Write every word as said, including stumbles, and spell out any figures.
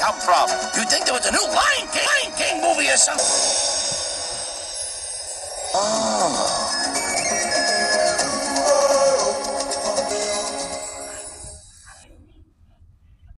come from? You'd think there was a new Lion King, Lion King movie or something. Oh.